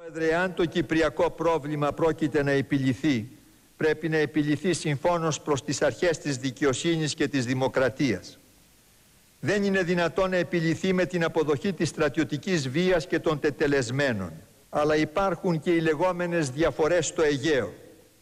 Αν το κυπριακό πρόβλημα πρόκειται να επιληθεί, πρέπει να επιληθεί συμφώνως προς τις αρχές της δικαιοσύνης και της δημοκρατίας. Δεν είναι δυνατόν να επιληθεί με την αποδοχή της στρατιωτικής βίας και των τετελεσμένων. Αλλά υπάρχουν και οι λεγόμενες διαφορές στο Αιγαίο.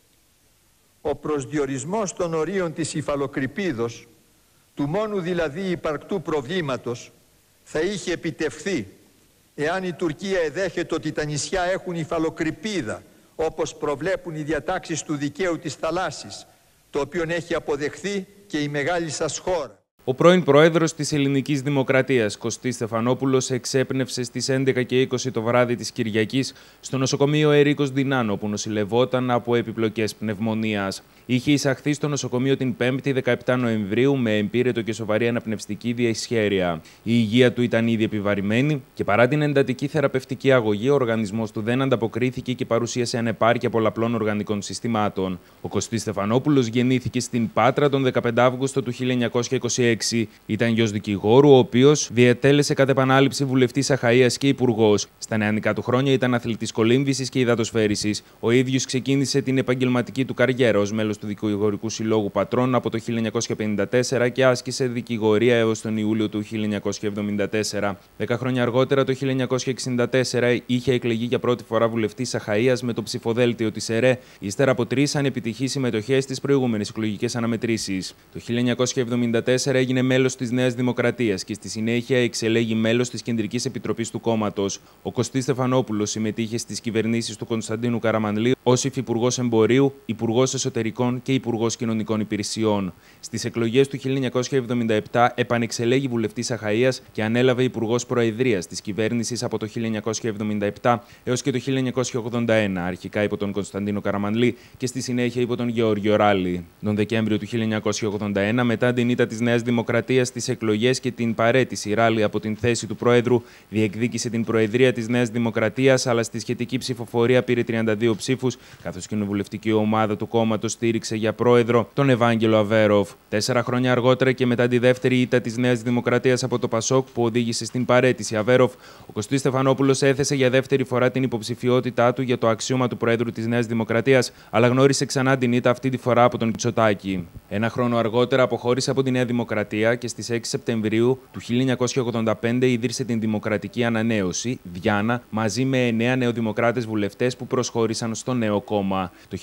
Ο προσδιορισμός των ορίων της υφαλοκρηπίδος, του μόνου δηλαδή υπαρκτού προβλήματος, θα είχε επιτευχθεί εάν η Τουρκία εδέχεται ότι τα νησιά έχουν υφαλοκρηπίδα, όπως προβλέπουν οι διατάξεις του δικαίου της θαλάσσης, το οποίο έχει αποδεχθεί και η μεγάλη σας χώρα. Ο πρώην πρόεδρος της Ελληνικής Δημοκρατίας, Κωστής Στεφανόπουλος, εξέπνευσε στις 11:20 το βράδυ της Κυριακής στο νοσοκομείο Ερίκος Δινάν, όπου νοσηλευόταν από επιπλοκές πνευμονίας. Είχε εισαχθεί στο νοσοκομείο την 5η 17 Νοεμβρίου με εμπύρετο και σοβαρή αναπνευστική δυσχέρεια. Η υγεία του ήταν ήδη επιβαρημένη και παρά την εντατική θεραπευτική αγωγή, ο οργανισμός του δεν ανταποκρίθηκε και παρουσίασε ανεπάρκεια πολλαπλών οργανικών συστημάτων. Ο Κωστής Στεφανόπουλος γεννήθηκε στην Πάτρα τον 15 Αύγουστο του 1926. Ήταν γιος δικηγόρου, ο οποίος διετέλεσε κατ' επανάληψη βουλευτής Αχαΐας και υπουργός. Στα νεανικά του χρόνια ήταν αθλητής κολύμβησης και υδατοσφαίρισης. Ο ίδιος ξεκίνησε την επαγγελματική του καριέρα ως μέλος του Δικηγορικού Συλλόγου Πατρών από το 1954 και άσκησε δικηγορία έως τον Ιούλιο του 1974. 10 χρόνια αργότερα, το 1964, είχε εκλεγεί για πρώτη φορά βουλευτής Αχαΐας με το ψηφοδέλτιο της ΕΡΕ, ύστερα από 3 ανεπιτυχείς συμμετοχές στις προηγούμενες εκλογικές αναμετρήσεις. Το 1974 έγινε μέλος της Νέας Δημοκρατίας και στη συνέχεια εξελέγει μέλος της Κεντρικής Επιτροπής του κόμματος. Ο Κωστής Στεφανόπουλος συμμετείχε στις κυβερνήσεις του Κωνσταντίνου Καραμανλή ως Υφυπουργός Εμπορίου, Υπουργός Εσωτερικών και Υπουργός Κοινωνικών Υπηρεσιών. Στις εκλογές του 1977 επανεξελέγει βουλευτής Αχαΐας και ανέλαβε Υπουργός Προεδρίας της κυβέρνησης από το 1977 έως και το 1981, αρχικά υπό τον Κωνσταντίνο Καραμανλή και στη συνέχεια υπό τον Γεώργιο Ράλη. Τον Δεκέμβριο του 1981, μετά την ήττα της Νέας Δημοκρατίας στις εκλογές και την παραίτηση Ράλη από την θέση του Προέδρου, διεκδίκησε την Προεδρία της Νέας Δημοκρατίας, αλλά στη σχετική ψηφοφορία πήρε 32 ψήφους, καθώς η κοινοβουλευτική ομάδα του κόμματος στήριξε για πρόεδρο τον Ευάγγελο Αβέροφ. 4 χρόνια αργότερα και μετά τη δεύτερη ήττα της Νέας Δημοκρατίας από το Πασόκ, που οδήγησε στην παραίτηση Αβέροφ, ο Κωστής Στεφανόπουλος έθεσε για δεύτερη φορά την υποψηφιότητά του για το αξίωμα του Προέδρου της Νέας Δημοκρατίας, αλλά γνώρισε ξανά την ήττα αυτή τη φορά από τον Μητσοτάκη. Ένα χρόνο αργότερα αποχώρησε από τη Νέα Δημοκρατία και στις 6 Σεπτεμβρίου του 1985 ίδρυσε την Δημοκρατική Ανανέωση, Διάνα, μαζί με 9 νεοδημοκράτες βουλευτές που προσχώρησαν στο νέο κόμμα. Το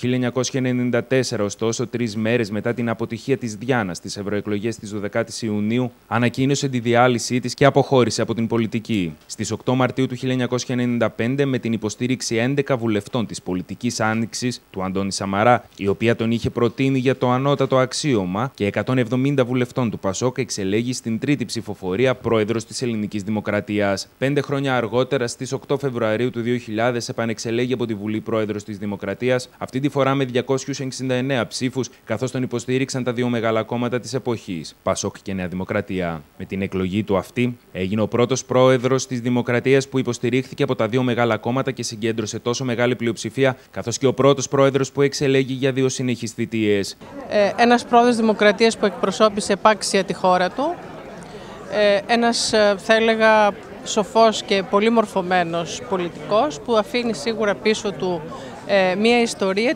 1994, ωστόσο, 3 μέρες μετά την αποτυχία της Διάνας στις ευρωεκλογές της 12ης Ιουνίου, ανακοίνωσε τη διάλυσή της και αποχώρησε από την πολιτική. Στις 8 Μαρτίου του 1995, με την υποστήριξη 11 βουλευτών της Πολιτικής Άνοιξης του Αντώνη Σαμαρά, η οποία τον είχε προτείνει για το ανώτατο αξίωμα, και 170 βουλευτών του Πασόκ, εξελέγει στην τρίτη ψηφοφορία πρόεδρος της Ελληνικής Δημοκρατίας. 5 χρόνια αργότερα, στις 8 Φεβρουαρίου του 2000, επανεξελέγει από τη Βουλή πρόεδρος της Δημοκρατίας, αυτή τη φορά με 269 ψήφους, καθώς τον υποστήριξαν τα 2 μεγάλα κόμματα της εποχής, Πασόκ και Νέα Δημοκρατία. Με την εκλογή του αυτή, έγινε ο πρώτος πρόεδρος της Δημοκρατίας που υποστηρίχθηκε από τα 2 μεγάλα κόμματα και συγκέντρωσε τόσο μεγάλη πλειοψηφία, καθώς και ο πρώτος πρόεδρος που εξελέγει για 2 συνεχείς θητείες. Ένας πρόεδρος Δημοκρατίας που εκπροσώπησε επάξια τη χώρα του. Ένας, θα έλεγα, σοφός και πολύ μορφωμένος πολιτικός που αφήνει σίγουρα πίσω του μια ιστορία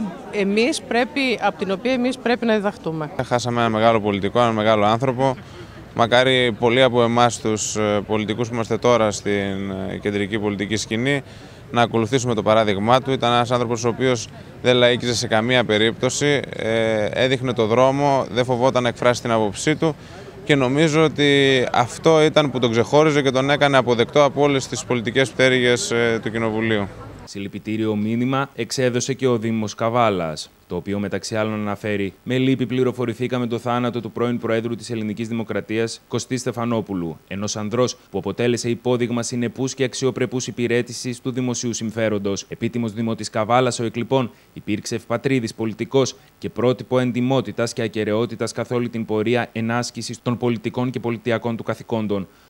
από την οποία εμείς πρέπει να διδαχτούμε. Χάσαμε ένα μεγάλο πολιτικό, ένα μεγάλο άνθρωπο. Μακάρι πολλοί από εμάς τους πολιτικούς που είμαστε τώρα στην κεντρική πολιτική σκηνή να ακολουθήσουμε το παράδειγμά του. Ήταν ένας άνθρωπος ο οποίος δεν λαΐκιζε σε καμία περίπτωση, έδειχνε το δρόμο, δεν φοβόταν να εκφράσει την άποψή του και νομίζω ότι αυτό ήταν που τον ξεχώριζε και τον έκανε αποδεκτό από όλες τις πολιτικές πτέρυγες του Κοινοβουλίου. Συλληπιτήριο μήνυμα εξέδωσε και ο Δήμος Καβάλας, το οποίο μεταξύ άλλων αναφέρει: «Με λύπη πληροφορηθήκαμε το θάνατο του πρώην Προέδρου της Ελληνικής Δημοκρατίας, Κωστή Στεφανόπουλου, ενός ανδρός που αποτέλεσε υπόδειγμα συνεπούς και αξιοπρεπούς υπηρέτησης του δημοσίου συμφέροντος. Επίτιμος δημότης Καβάλας, ο εκλειπών, υπήρξε ευπατρίδης πολιτικός και πρότυπο εντιμότητας και ακεραιότητας καθ' όλη την πορεία ενάσκησης των πολιτικών και πολιτιακών του καθηκόντων.